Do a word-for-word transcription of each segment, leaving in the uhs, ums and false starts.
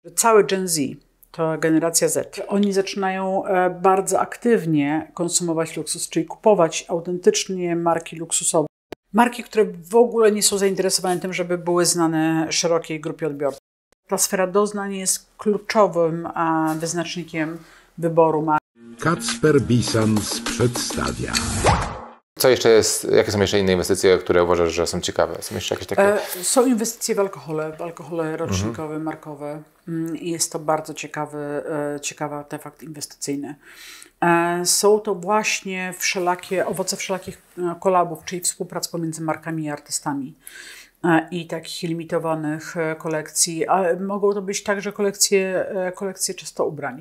Cały Gen Z, to generacja Z, oni zaczynają bardzo aktywnie konsumować luksus, czyli kupować autentycznie marki luksusowe. Marki, które w ogóle nie są zainteresowane tym, żeby były znane szerokiej grupie odbiorców. Ta sfera doznań jest kluczowym wyznacznikiem wyboru marki. Kacper Bisans przedstawia. Co jeszcze jest, jakie są jeszcze inne inwestycje, które uważasz, że są ciekawe? Są jeszcze jakieś takie? E, są inwestycje w alkohole, w alkohole rocznikowe, mhm. markowe. I jest to bardzo ciekawy, e, ciekawy artefakt inwestycyjny. E, są to właśnie wszelakie, owoce wszelakich kolabów, czyli współprac pomiędzy markami i artystami. E, I takich limitowanych kolekcji. A mogą to być także kolekcje, kolekcje czysto ubrań.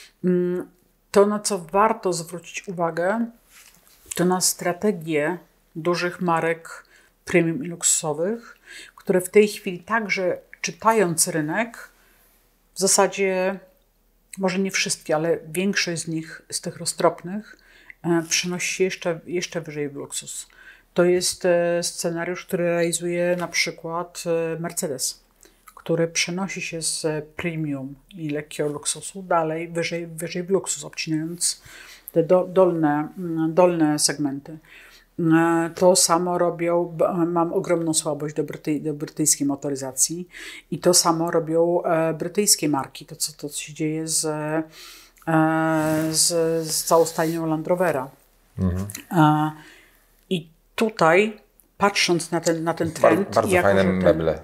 To, na co warto zwrócić uwagę, to na strategię dużych marek premium i luksusowych, które w tej chwili także, czytając rynek, w zasadzie, może nie wszystkie, ale większość z nich, z tych roztropnych, e, przenosi się jeszcze, jeszcze wyżej w luksus. To jest e, scenariusz, który realizuje na przykład e, Mercedes, który przenosi się z premium i lekkiego luksusu dalej, wyżej, wyżej w luksus, obcinając te do, dolne, dolne segmenty. To samo robią, mam ogromną słabość do, bryty, do brytyjskiej motoryzacji i to samo robią e, brytyjskie marki, to co, to co się dzieje z, e, z, z całą stajnią Land Rovera. Mhm. E, I tutaj, patrząc na ten, na ten trend... Bar, bardzo fajne ten, meble.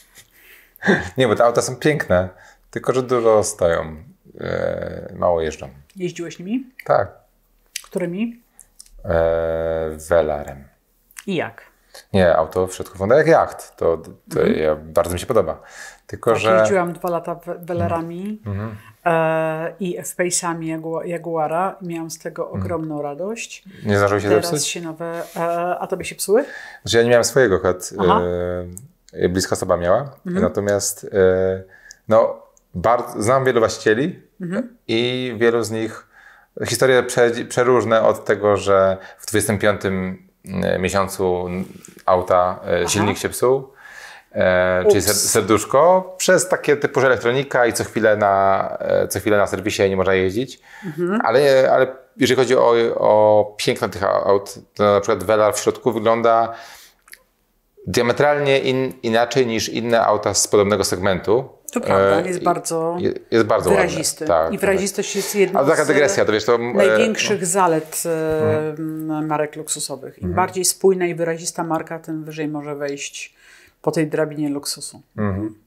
Nie, bo te auta są piękne, tylko że dużo stoją, e, mało jeżdżą. Jeździłeś nimi? Tak. Którymi? Eee, Velarem. I jak? Nie, auto w środku wygląda jak jacht. To, to mhm. ja, bardzo mi się podoba. Tylko, tak, że... jeździłam dwa lata Velarami mhm. e, i F-Pace'ami Jagu Jaguara. Miałam z tego ogromną mhm. radość. Nie zdarzyło się Teraz zepsuć? się nowe... E, a tobie się psuły? Znaczy ja nie miałem swojego, choć e, bliska osoba miała. Mhm. Natomiast e, no, bardzo, znam wielu właścicieli mhm. i wielu z nich historie prze, przeróżne od tego, że w dwudziestym piątym miesiącu auta Aha. silnik się psuł, e, czyli serduszko, przez takie typu, że elektronika i co chwilę na, co chwilę na serwisie nie można jeździć. Mhm. Ale, ale jeżeli chodzi o, o piękno tych aut, to na przykład Velar w środku wygląda diametralnie in, inaczej niż inne auta z podobnego segmentu. To prawda, jest bardzo, jest bardzo wyrazisty. Tak, I wyrazistość jest jedną Ale taka dygresja, to wiesz, to, największych no. zalet hmm. marek luksusowych. Im hmm. bardziej spójna i wyrazista marka, tym wyżej może wejść po tej drabinie luksusu. Hmm.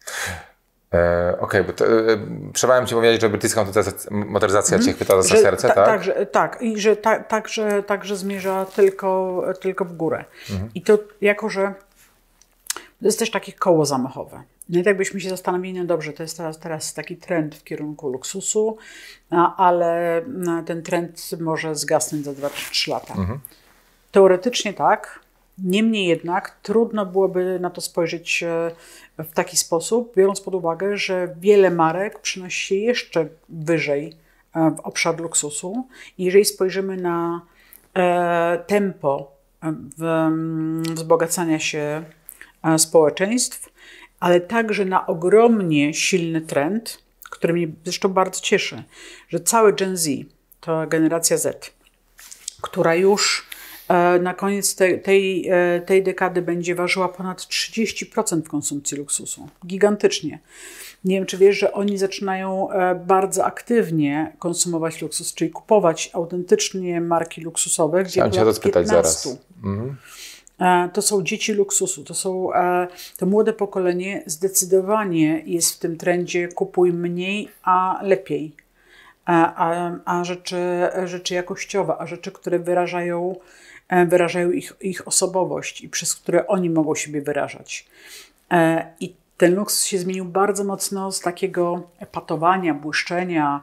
E, Okej, okay, bo przebałem Ci powiedzieć, że brytyjska motoryzacja hmm. Cię chwyta za serce, ta, tak? Tak, że, tak, i że ta, także, także zmierza tylko, tylko w górę. Hmm. I to jako, że to jest też takie koło zamachowe. No i tak byśmy się zastanowili, no dobrze, to jest teraz, teraz taki trend w kierunku luksusu, ale ten trend może zgasnąć za dwa trzy lata. Mhm. Teoretycznie tak, niemniej jednak trudno byłoby na to spojrzeć w taki sposób, biorąc pod uwagę, że wiele marek przynosi się jeszcze wyżej w obszar luksusu. I jeżeli spojrzymy na tempo wzbogacania się społeczeństw, ale także na ogromnie silny trend, który mnie zresztą bardzo cieszy, że cały Gen Z, to generacja Z, która już na koniec tej, tej, tej dekady będzie ważyła ponad trzydzieści procent w konsumpcji luksusu. Gigantycznie. Nie wiem, czy wiesz, że oni zaczynają bardzo aktywnie konsumować luksus, czyli kupować autentycznie marki luksusowe. Chciałem cię o to spytać zaraz. Mhm. To są dzieci luksusu, to są to młode pokolenie zdecydowanie jest w tym trendzie kupuj mniej, a lepiej. A, a, a rzeczy, rzeczy jakościowe, a rzeczy, które wyrażają, wyrażają ich, ich osobowość i przez które oni mogą siebie wyrażać. I ten luksus się zmienił bardzo mocno z takiego epatowania, błyszczenia,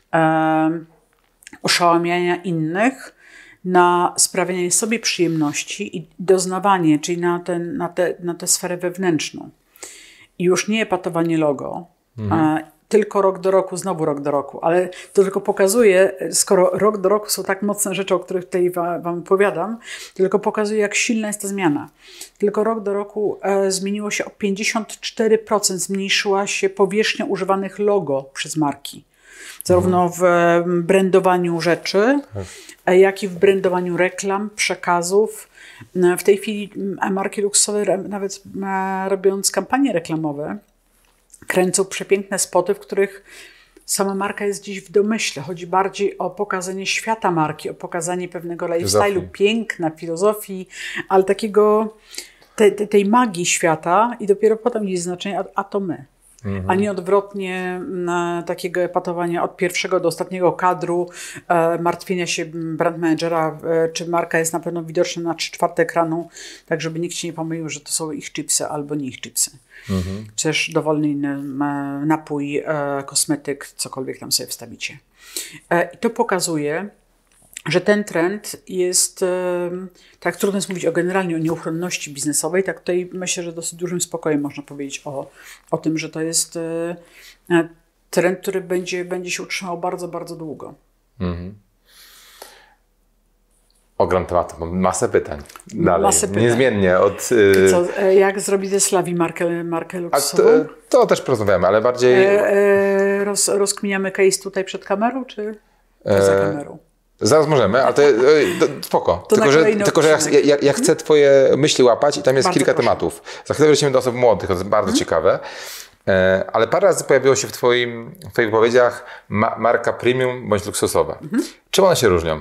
oszałamiania innych, na sprawianie sobie przyjemności i doznawanie, czyli na, ten, na, te, na tę sferę wewnętrzną. I już nie epatowanie logo, mhm. tylko rok do roku, znowu rok do roku, ale to tylko pokazuje, skoro rok do roku są tak mocne rzeczy, o których tutaj wam, wam opowiadam, to tylko pokazuje, jak silna jest ta zmiana. Tylko rok do roku e, zmieniło się o pięćdziesiąt cztery procent, zmniejszyła się powierzchnia używanych logo przez marki. Zarówno w brandowaniu rzeczy, jak i w brandowaniu reklam, przekazów. W tej chwili marki luksusowe, nawet robiąc kampanie reklamowe, kręcą przepiękne spoty, w których sama marka jest gdzieś w domyśle. Chodzi bardziej o pokazanie świata marki, o pokazanie pewnego lifestyle'u, piękna, filozofii, ale takiego, te, te, tej magii świata i dopiero potem jest znaczenie, a, a to my. Mhm. A nie odwrotnie na takiego epatowania od pierwszego do ostatniego kadru, e, martwienia się brand managera, e, czy marka jest na pewno widoczna na trzy czwarte ekranu, tak żeby nikt się nie pomylił, że to są ich chipsy albo nie ich chipsy. Mhm. Czy też dowolny inny e, napój, e, kosmetyk, cokolwiek tam sobie wstawicie. E, I to pokazuje, że ten trend jest, tak trudno jest mówić o generalnie o nieuchronności biznesowej, tak tutaj myślę, że dosyć dużym spokojem można powiedzieć o, o tym, że to jest trend, który będzie, będzie się utrzymał bardzo, bardzo długo. Mhm. Ogrom tematów, mam masę pytań. Dalej, masę pytań. Niezmiennie od... Co, jak zrobić ze Slawi markę, markę luksusową? A to, to też porozmawiamy, ale bardziej... E, e, roz, rozkminiamy case tutaj przed kamerą, czy poza kamerą? Zaraz możemy, ale to, to spoko. To tylko, że, tylko, że ja, ja, ja chcę twoje myśli łapać i tam jest bardzo kilka proszę. tematów. Za chwilę wrócimy do osób młodych, to jest bardzo hmm. ciekawe. E, ale parę razy pojawiło się w, twoim, w twoich wypowiedziach ma, marka premium bądź luksusowa. Hmm. Czym one się różnią?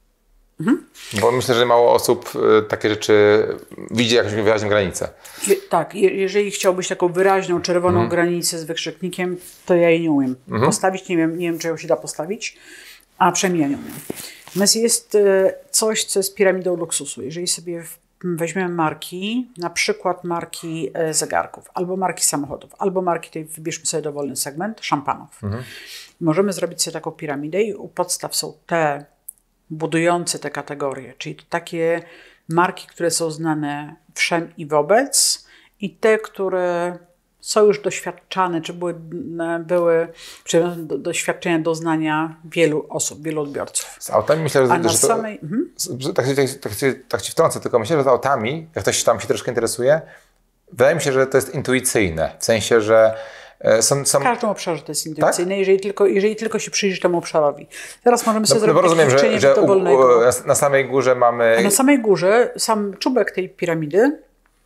Hmm. Bo myślę, że mało osób e, takie rzeczy widzi jakąś wyraźną granicę. Je, tak, je, jeżeli chciałbyś taką wyraźną, czerwoną hmm. granicę z wykrzyknikiem, to ja jej nie umiem hmm. postawić. Nie wiem, nie wiem, czy ją się da postawić, a przynajmniej ja nie umiem. Natomiast jest coś, co jest piramidą luksusu. Jeżeli sobie weźmiemy marki, na przykład marki zegarków, albo marki samochodów, albo marki, tutaj wybierzmy sobie dowolny segment, szampanów. Mhm. Możemy zrobić sobie taką piramidę i u podstaw są te budujące te kategorie, czyli to takie marki, które są znane wszem i wobec i te, które są już doświadczane, czy były, były przedmiotem do, doświadczenia, doznania wielu osób, wielu odbiorców. Z autami myślę, że, A na że to, samej, mhm. że, tak, tak, tak, tak ci wtrącę, tylko myślę, że z autami, jak ktoś tam się troszkę interesuje, wydaje mi się, że to jest intuicyjne. W sensie, że są... są... W każdym obszarze to jest intuicyjne, tak? jeżeli, tylko, jeżeli tylko się przyjrzysz temu obszarowi. Teraz możemy sobie no, zrobić no, rozumiem, że, że u, u, na samej górze mamy... A na samej górze, sam czubek tej piramidy,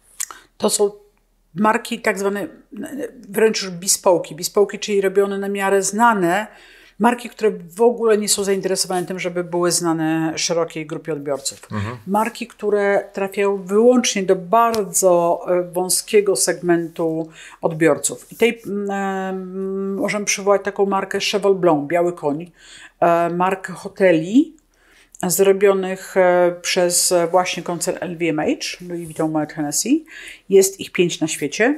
to są marki tak zwane wręcz już bespoke'i. Bespoke'i, czyli robione na miarę znane. Marki, które w ogóle nie są zainteresowane tym, żeby były znane szerokiej grupie odbiorców. Mhm. Marki, które trafiają wyłącznie do bardzo wąskiego segmentu odbiorców. I tej e, możemy przywołać taką markę Cheval Blanc, biały koń, e, markę hoteli zrobionych przez właśnie koncern L V M H, Louis Vuitton Moet Hennessy. Jest ich pięć na świecie.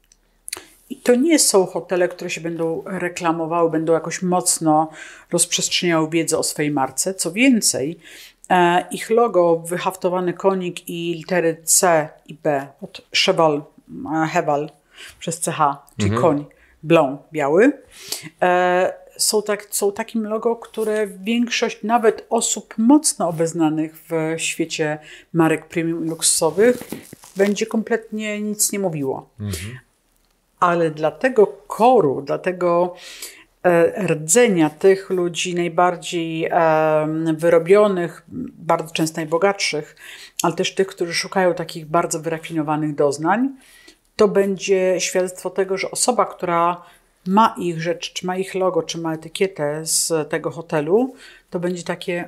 I to nie są hotele, które się będą reklamowały, będą jakoś mocno rozprzestrzeniały wiedzę o swojej marce. Co więcej, e, ich logo, wyhaftowany konik i litery C i B od Cheval, Cheval przez C H, czyli mhm. koń, Blanc, biały, e, Są, tak, są takim logo, które większość nawet osób mocno obeznanych w świecie marek premium i luksusowych będzie kompletnie nic nie mówiło. Mhm. Ale dla tego koru, dla tego e, rdzenia tych ludzi najbardziej e, wyrobionych, bardzo często najbogatszych, ale też tych, którzy szukają takich bardzo wyrafinowanych doznań, to będzie świadectwo tego, że osoba, która ma ich rzecz, czy ma ich logo, czy ma etykietę z tego hotelu, to będzie takie,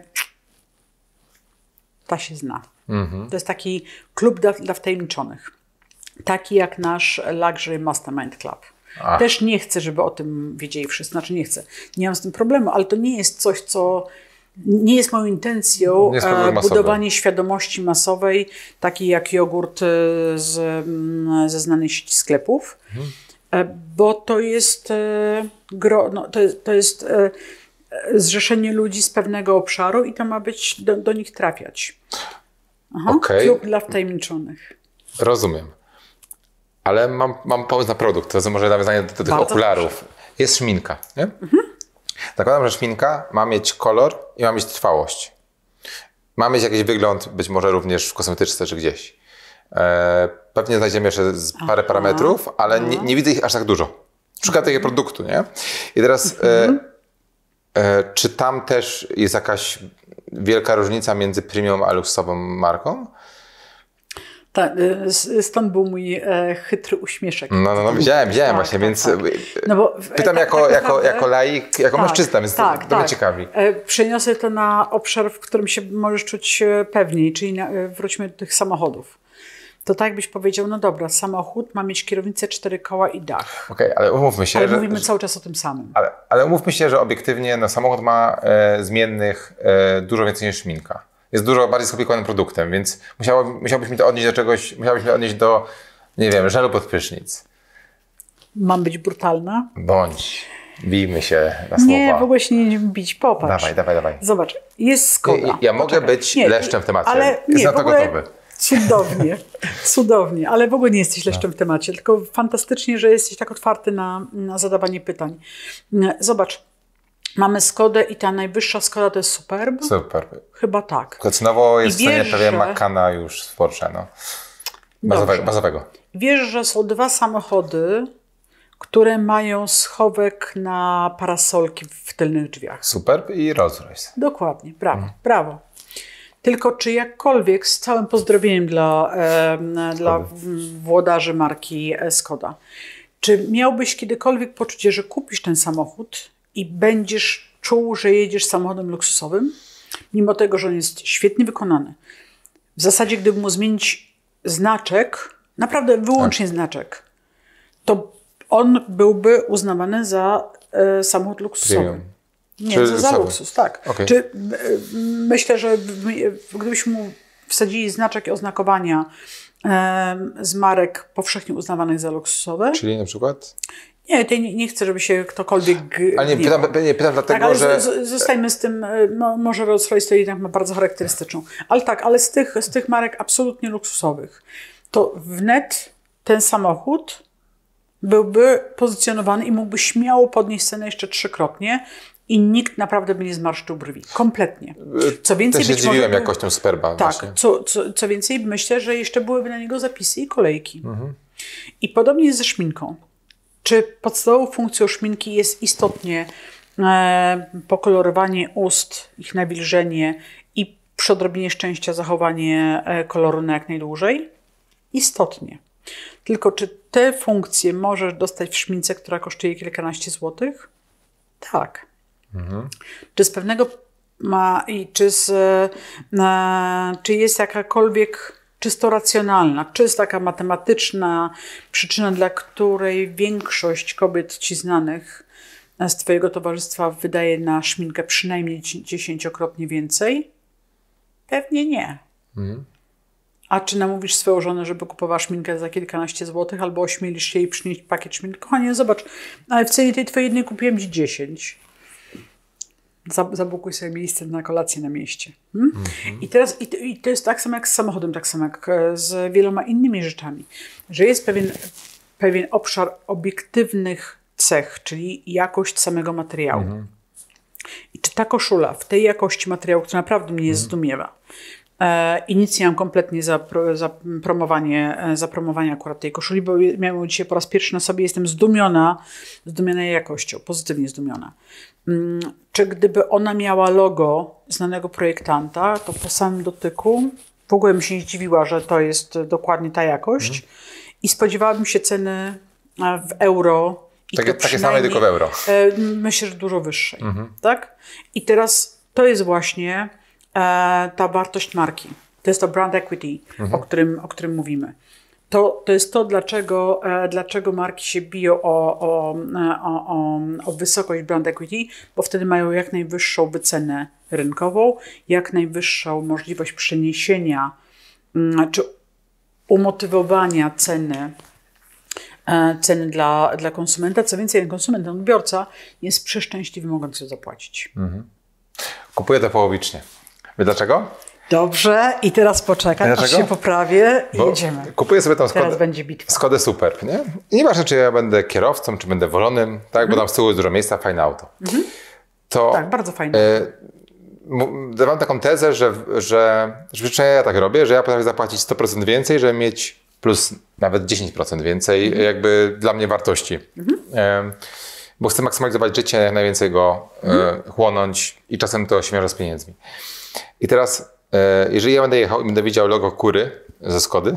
ta się zna. Mhm. To jest taki klub dla, dla wtajemniczonych. Taki jak nasz Luxury Mastermind Club. Ach. Też nie chcę, żeby o tym wiedzieli wszyscy. Znaczy nie chcę. Nie mam z tym problemu, ale to nie jest coś, co... Nie jest moją intencją e, budowanie świadomości masowej, takiej jak jogurt z, ze znanej sieci sklepów. Mhm. Bo to jest, gro, no, to jest, to jest zrzeszenie ludzi z pewnego obszaru i to ma być do, do nich trafiać. Aha, okay. Klub dla wtajemniczonych. Rozumiem. Ale mam, mam pomysł na produkt, to może nawiązanie do, do tych okularów. jest szminka, nie? Mhm. Zakładam, że szminka ma mieć kolor i ma mieć trwałość. Ma mieć jakiś wygląd, być może również w kosmetyczce czy gdzieś. E, pewnie znajdziemy jeszcze z parę Aha. parametrów, ale nie, nie widzę ich aż tak dużo. Szukam takiego produktu, nie? I teraz mhm. e, e, czy tam też jest jakaś wielka różnica między premium a luksusową marką? Tak, stąd był mój e, chytry uśmieszek. No, no, no widziałem, widziałem tak, właśnie, tak, więc tak. No bo, pytam tak, jako, tak jako, naprawdę, jako laik, jako tak, mężczyzna, więc tak, to, to tak. mnie ciekawi. E, przeniosę to na obszar, w którym się możesz czuć pewniej, czyli na, wróćmy do tych samochodów. To tak byś powiedział, no dobra, samochód ma mieć kierownicę, cztery koła i dach. Okej, okay, ale umówmy się, ale że... mówimy cały czas o tym samym. Ale, ale umówmy się, że obiektywnie no, samochód ma e, zmiennych e, dużo więcej niż szminka. Jest dużo bardziej skomplikowanym produktem, więc musiało, musiałbyś mi to odnieść do czegoś, musiałbyś mi to odnieść do, nie wiem, żelu pod prysznic. Mam być brutalna? Bądź. Bijmy się na słowa. Nie, w ogóle się nie bić, popatrz. Dawaj, dawaj, dawaj. Zobacz, jest Skoda. Ja, ja mogę być nie, leszczem w temacie. Ale Jest nie, na to gotowy. Cudownie, cudownie, ale w ogóle nie jesteś leszczem no. w temacie, tylko fantastycznie, że jesteś tak otwarty na, na zadawanie pytań. Zobacz, mamy Skodę i ta najwyższa Skoda to jest Superb? Superb. Chyba tak. Tylko cenowo jest w cenie prawie Macana już w Porsche, no. Bazowego, bazowego. Wiesz, że są dwa samochody, które mają schowek na parasolki w tylnych drzwiach. Superb i Rolls-Royce. Dokładnie, brawo, hmm. brawo. Tylko czy jakkolwiek, z całym pozdrowieniem dla, e, dla włodarzy marki Skoda, czy miałbyś kiedykolwiek poczucie, że kupisz ten samochód i będziesz czuł, że jedziesz samochodem luksusowym, mimo tego, że on jest świetnie wykonany? W zasadzie, gdyby mu zmienić znaczek, naprawdę wyłącznie tak. znaczek, to on byłby uznawany za e, samochód luksusowy. Premium. Nie, Czy za luksus, tak. Okay. Czy, myślę, że gdybyśmy mu wsadzili znaczek i oznakowania e, z marek powszechnie uznawanych za luksusowe. Czyli na przykład? Nie, nie, nie chcę, żeby się ktokolwiek... Ale nie, pytam, nie, pytam dlatego, tak, ale że... Z, zostańmy z tym, no, może Rolls-Royce to jednak ma bardzo charakterystyczną. Ale tak, ale z tych, z tych marek absolutnie luksusowych, to wnet ten samochód byłby pozycjonowany i mógłby śmiało podnieść cenę jeszcze trzykrotnie i nikt naprawdę by nie zmarszczył brwi. Kompletnie. Co więcej, Też się być zdziwiłem może, jakością Superba. Tak, co, co, co więcej, myślę, że jeszcze byłyby na niego zapisy i kolejki. Mhm. I podobnie jest ze szminką. Czy podstawową funkcją szminki jest istotnie e, pokolorowanie ust, ich nawilżenie i przy odrobinie szczęścia zachowanie e, koloru na jak najdłużej? Istotnie. Tylko czy te funkcje możesz dostać w szmince, która kosztuje kilkanaście złotych? Tak. Mhm. Czy z pewnego ma i czy, z, e, czy jest jakakolwiek czysto racjonalna, czysto taka matematyczna przyczyna, dla której większość kobiet ci znanych z twojego towarzystwa wydaje na szminkę przynajmniej dziesięciokrotnie więcej? Pewnie nie. Mhm. A czy namówisz swoją żonę, żeby kupowała szminkę za kilkanaście złotych, albo ośmielisz się jej przynieść pakiet szminki? Kochanie, zobacz, ale w cenie tej twojej jednej kupiłem ci dziesięć. Zabukuj sobie miejsce na kolację na mieście. Hmm? Mm-hmm. I teraz i, i to jest tak samo jak z samochodem, tak samo jak z wieloma innymi rzeczami, że jest pewien, pewien obszar obiektywnych cech, czyli jakość samego materiału. Mm-hmm. I czy ta koszula w tej jakości materiału, która naprawdę mnie mm-hmm. zdumiewa, e, i nic nie mam kompletnie za, za, promowanie, za promowanie akurat tej koszuli, bo miałem ją dzisiaj po raz pierwszy na sobie, jestem zdumiona, zdumiona jej jakością, pozytywnie zdumiona. Czy gdyby ona miała logo znanego projektanta, to po samym dotyku w ogóle bym się nie zdziwiła, że to jest dokładnie ta jakość mm. i spodziewałabym się ceny w euro. I takie, takie same, tylko w euro. Myślę, że dużo wyższej. Mm-hmm. Tak? I teraz to jest właśnie e, ta wartość marki. To jest to brand equity, mm-hmm. o, którym, o którym mówimy. To, to jest to, dlaczego, e, dlaczego marki się biją o, o, o, o, o wysokość brand equity, bo wtedy mają jak najwyższą wycenę rynkową, jak najwyższą możliwość przeniesienia m, czy umotywowania ceny, e, ceny dla, dla konsumenta. Co więcej, ten konsument, ten odbiorca jest przeszczęśliwy, mogąc ją zapłacić. Mhm. Kupuję to połowicznie. Wie dlaczego? Dobrze, i teraz poczekaj, aż się poprawię i Bo jedziemy. Kupuję sobie tą Teraz Skodę, będzie bitwa. Skodę Superb, nie? I nieważne, czy ja będę kierowcą, czy będę wolonym, tak? Mhm. Bo tam z tyłu jest dużo miejsca, fajne auto. Mhm. To, tak, bardzo fajne. E, dawam taką tezę, że, że, że ja tak robię, że ja potrafię zapłacić sto procent więcej, żeby mieć plus nawet dziesięć procent więcej mhm. jakby dla mnie wartości. Mhm. E, bo chcę maksymalizować życie, jak najwięcej go mhm. e, chłonąć i czasem to się wiąże z pieniędzmi. I teraz, e, jeżeli ja będę jechał i będę widział logo Kury ze Skody,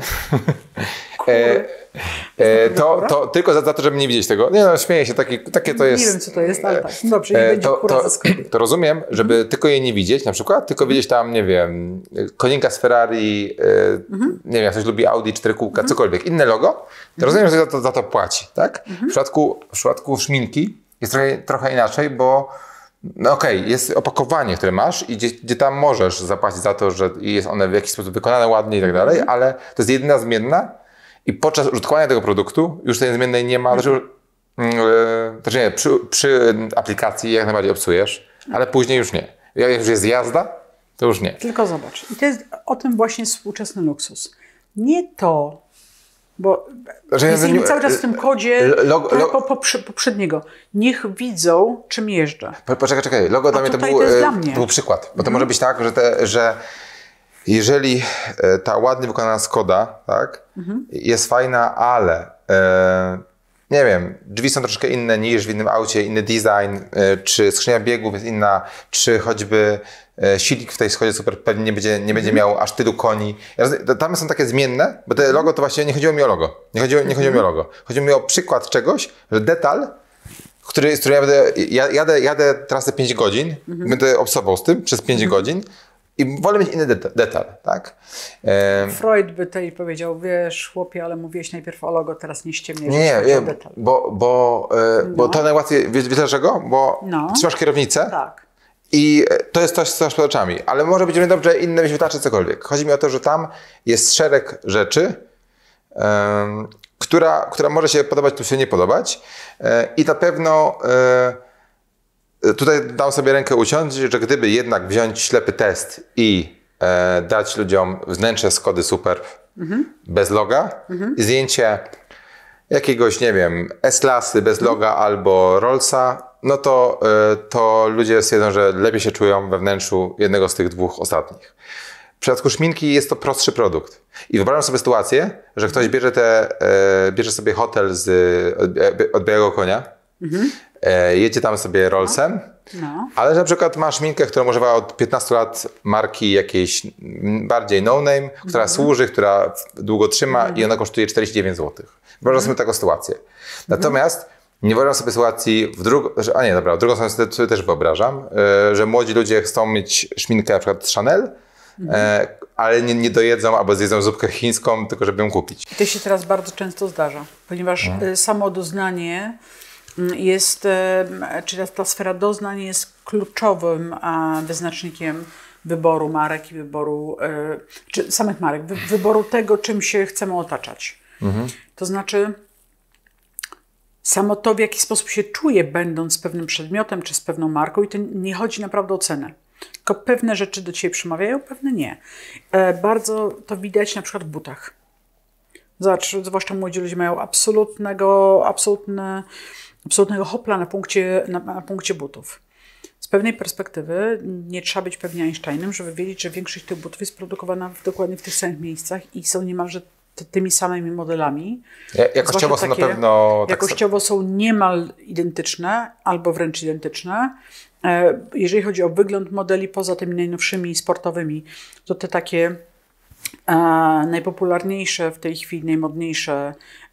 e, e, to, to tylko za, za to, żeby nie widzieć tego. Nie no, śmieję się, taki, takie to jest... Nie wiem, co to jest, ale tak. Dobrze, nie e, będzie to, Kura to, ze Skody. To rozumiem, żeby mhm. tylko jej nie widzieć na przykład, tylko widzieć tam, nie wiem, koninka z Ferrari, e, mhm. nie wiem, jak ktoś lubi Audi, cztery kółka, mhm. cokolwiek, inne logo, to mhm. rozumiem, że za to, za to płaci, tak? Mhm. W, przypadku, w przypadku szminki jest trochę, trochę inaczej, bo no okej, okay, jest opakowanie, które masz i gdzie, gdzie tam możesz zapłacić za to, że jest one w jakiś sposób wykonane ładnie i tak dalej, ale to jest jedyna zmienna i podczas użytkowania tego produktu już tej zmiennej nie ma, znaczy, yy, znaczy nie, przy, przy aplikacji jak najbardziej obsujesz, ale później już nie. Jak już jest jazda, to już nie. Tylko zobacz, i to jest o tym właśnie współczesny luksus. Nie to, bo znaczy, jesteśmy cały czas w tym kodzie logo, logo, po, po, poprzedniego. Niech widzą, czym jeżdżę. Po, poczekaj, czekaj. Logo dla mnie to był, to, to był przykład. Bo to mhm. może być tak, że, te, że jeżeli ta ładnie wykonana Skoda, tak, mhm. jest fajna, ale e, nie wiem, drzwi są troszkę inne niż w innym aucie, inny design, e, czy skrzynia biegów jest inna, czy choćby e, silnik w tej Skodzie Super pewnie nie będzie, nie będzie miał aż tylu koni. Tam są takie zmienne, bo te logo to właśnie nie chodziło mi o logo. Nie chodziło, nie chodziło mi o logo. Chodziło mi o przykład czegoś, że detal, który, z którym ja będę, jadę, jadę trasę pięć godzin, mhm. będę obsował z tym przez pięć mhm. godzin, i wolę mieć inny detal, detal tak? E... Freud by tutaj powiedział, wiesz, chłopie, ale mówiłeś najpierw o logo, teraz nie ściemniaj, nie, nie, nie detal. Bo, bo, e, no. bo to najłatwiej, wiesz, wiesz dlaczego? Bo no. trzymasz kierownicę tak. i to jest coś, co masz przed oczami, ale może być równie dobrze inne wyświetlacze, cokolwiek. Chodzi mi o to, że tam jest szereg rzeczy, e, która, która może się podobać lub się nie podobać e, i na pewno e, tutaj dam sobie rękę uciąć, że gdyby jednak wziąć ślepy test i e, dać ludziom wnętrze Skody Superb mhm. bez loga mhm. i zdjęcie jakiegoś, nie wiem, S-klasy bez mhm. loga albo Rollsa, no to, e, to ludzie stwierdzą, że lepiej się czują we wnętrzu jednego z tych dwóch ostatnich. W przypadku szminki jest to prostszy produkt. I wyobrażam sobie sytuację, że ktoś bierze, te, e, bierze sobie hotel z, od, od Białego Konia, mhm. E, jedzie tam sobie Rollsem, no. ale na przykład masz szminkę, którą używa od piętnastu lat marki jakiejś bardziej no-name, która mm. służy, która długo trzyma mm. i ona kosztuje czterdzieści dziewięć złotych. Wyobrażam mm. sobie taką sytuację. Natomiast mm. nie wyobrażam sobie sytuacji w drugą, a nie, dobra, w drugą stronę sobie też wyobrażam, e, że młodzi ludzie chcą mieć szminkę na przykład Chanel, mm. e, ale nie, nie dojedzą albo zjedzą zupkę chińską, tylko żeby ją kupić. To się teraz bardzo często zdarza, ponieważ mm. samo doznanie jest, czyli ta sfera doznań jest kluczowym wyznacznikiem wyboru marek i wyboru, czy samych marek, wyboru tego, czym się chcemy otaczać. Mhm. To znaczy samo to, w jaki sposób się czuję, będąc pewnym przedmiotem, czy z pewną marką, i to nie chodzi naprawdę o cenę. Tylko pewne rzeczy do Ciebie przemawiają, pewne nie. Bardzo to widać na przykład w butach. Zobacz, zwłaszcza młodzi ludzie mają absolutnego, absolutne absolutnego hopla na punkcie, na, na punkcie butów. Z pewnej perspektywy nie trzeba być pewnie Einsteinem, żeby wiedzieć, że większość tych butów jest produkowana w, dokładnie w tych samych miejscach i są niemalże ty, tymi samymi modelami. Ja, jakościowo są na pewno... Tak jakościowo są niemal identyczne albo wręcz identyczne. E, jeżeli chodzi o wygląd modeli poza tymi najnowszymi sportowymi, to te takie e, najpopularniejsze w tej chwili, najmodniejsze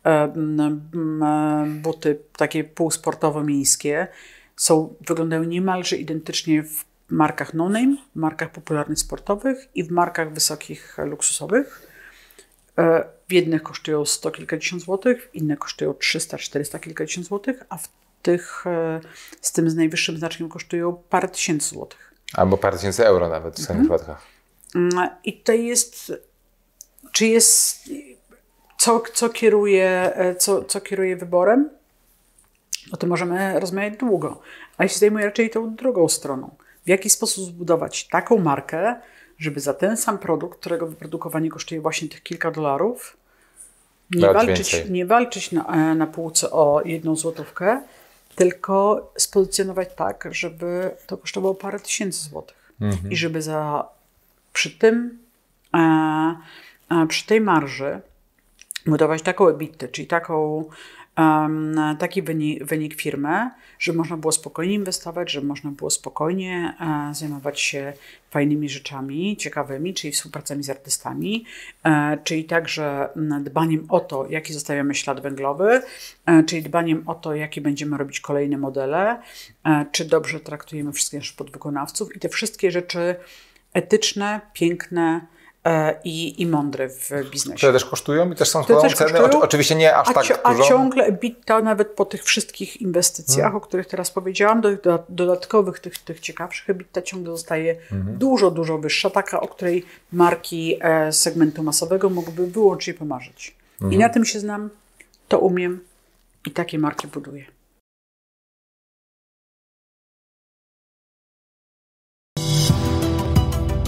buty takie półsportowo-miejskie są, wyglądają niemalże identycznie w markach no-name, w markach popularnych sportowych i w markach wysokich, luksusowych. W jednych kosztują sto kilkadziesiąt złotych, w innych kosztują trzysta czterysta kilkadziesiąt złotych, a w tych z tym z najwyższym znaczkiem kosztują parę tysięcy złotych. Albo parę tysięcy euro nawet w mhm. swoich przypadkach. I tutaj jest, czy jest... Co, co, kieruje, co, co kieruje wyborem? O tym możemy rozmawiać długo. A ja się zajmuję raczej tą drugą stroną. W jaki sposób zbudować taką markę, żeby za ten sam produkt, którego wyprodukowanie kosztuje właśnie tych kilka dolarów, nie Dać walczyć, więcej. nie walczyć na, na półce o jedną złotówkę, tylko spozycjonować tak, żeby to kosztowało parę tysięcy złotych. Mhm. I żeby za, przy tym, e, e, przy tej marży budować taką EBITDę, czyli taką, um, taki wynik, wynik firmy, żeby można było spokojnie inwestować, żeby można było spokojnie e, zajmować się fajnymi rzeczami, ciekawymi, czyli współpracami z artystami, e, czyli także dbaniem o to, jaki zostawiamy ślad węglowy, e, czyli dbaniem o to, jakie będziemy robić kolejne modele, e, czy dobrze traktujemy wszystkich naszych podwykonawców i te wszystkie rzeczy etyczne, piękne, I, i mądre w biznesie. Które też kosztują i też są Które swoją też ceny. kosztują, Oczywiście nie aż a, tak cio, a dużo. ciągle EBITDA nawet po tych wszystkich inwestycjach, hmm. o których teraz powiedziałam, do, do, dodatkowych, tych, tych ciekawszych, EBITDA ciągle zostaje hmm. dużo, dużo wyższa, taka, o której marki e, segmentu masowego mogłyby wyłącznie pomarzyć. Hmm. I na tym się znam, to umiem i takie marki buduję.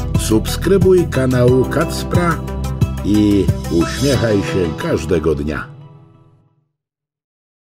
Subskrybuj kanał Kacpra i uśmiechaj się każdego dnia.